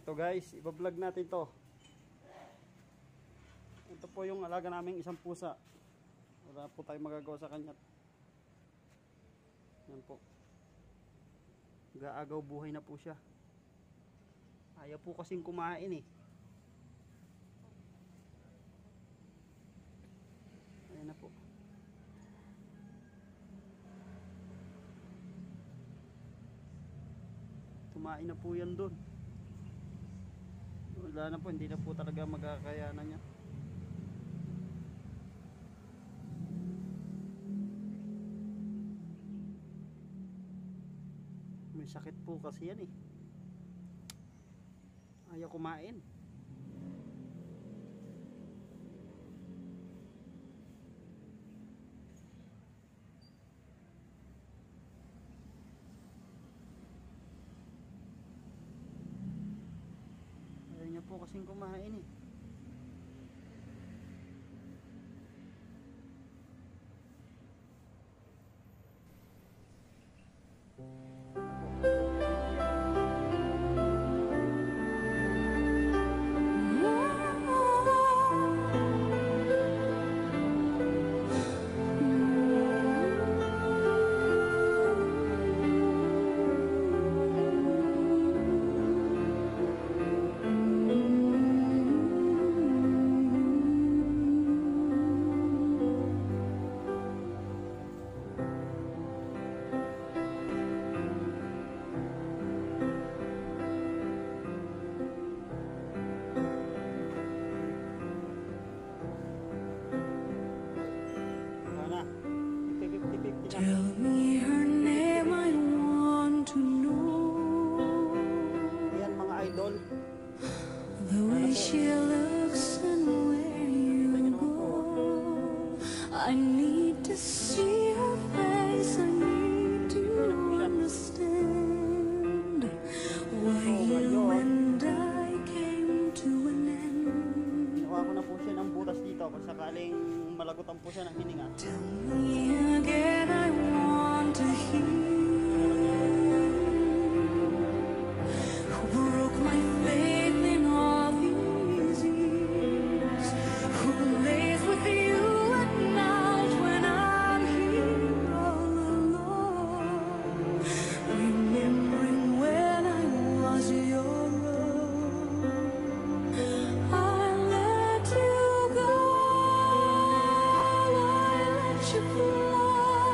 Ito guys, iba-vlog natin to. Ito po yung alaga naming isang pusa. Wala po tayong magagawa sa kanya. Yan po. Gaagaw buhay na po siya. Ayaw po kasing kumain eh. Ayan na po. Tumain na po yan doon. Wala na po, hindi na po talaga magkakayanan niya. May sakit po kasi yan eh. Ayaw kumain. Ayaw niya po kasing kumain eh. Tell me her name, I want to know. Yan mga idol. The way she looks and where you go. I need to see her face, I need to understand why you and I came to an end. Ginawa ko na po siya ng butas dito kung sakaling malagutan po siya ng hininga. Tell me again, I want to hear who broke my faith in all these years, who lays with you at night when I'm here all alone, remembering when I was your own. I let you go, I let you fly.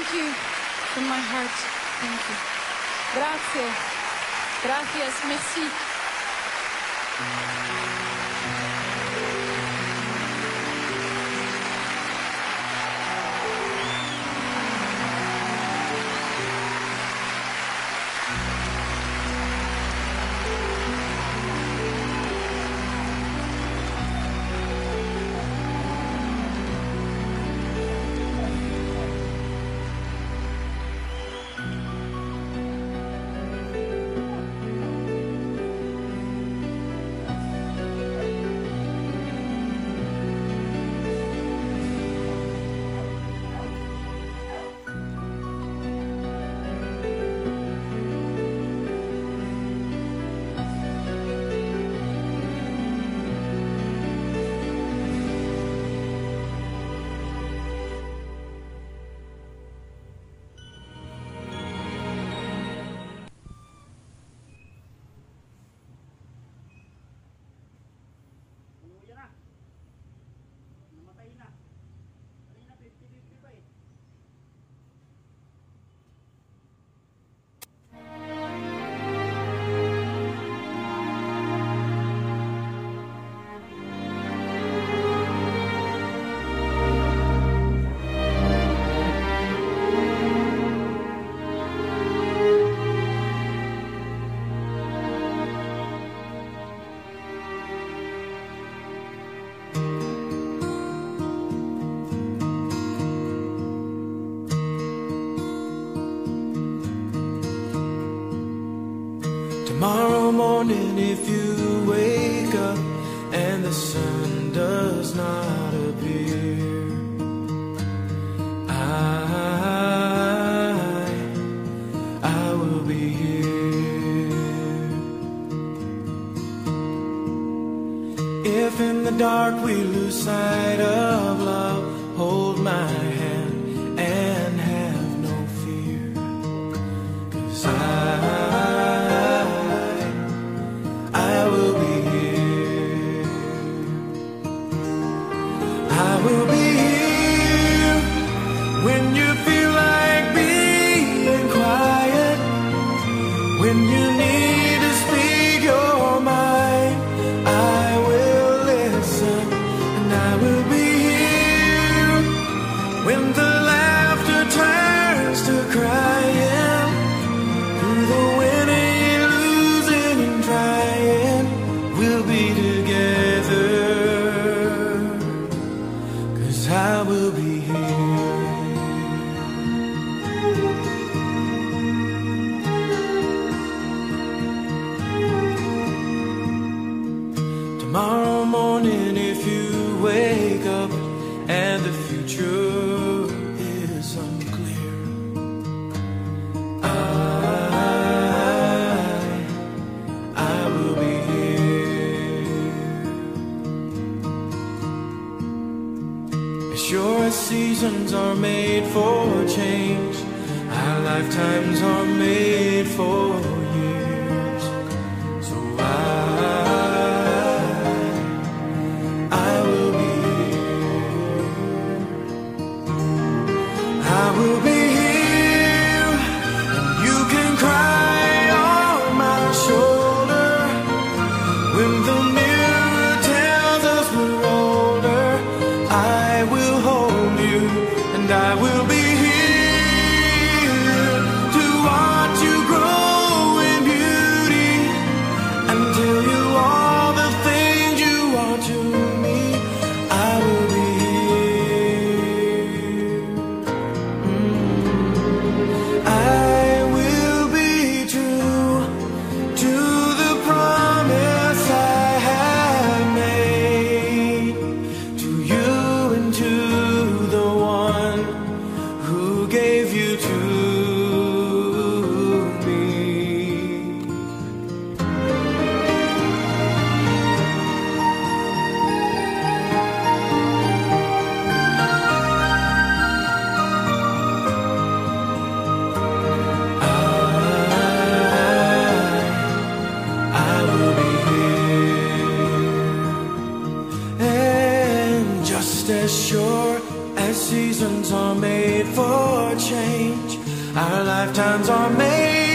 Thank you from my heart. Thank you. Grazie. Gracias. Merci. Tomorrow morning, if you wake up and the sun does not appear, I will be here. If in the dark we lose sight of love, hold my hand and have no fear, 'cause I will be here. I will be here when you feel like being quiet, when you need to speak your mind. I will listen, and I will be here when the laughter turns to crying, through the winning, losing, and trying. We'll be together, 'cause I will be here. Tomorrow morning, if you wake up and the future is unclear, I will be here. As sure as seasons are made for change, our lifetimes are made for years. So I will be here. I will be here, and you can cry on my shoulder when the mirror tells us we're older. I will hold you, and I will be here to watch you grow in beauty and tell you all the things you are to me. I will be here. I will be true to the promise I have made to you and to the one who gave you to me. I will be here, and just as sure as seasons are made for change, Our lifetimes are made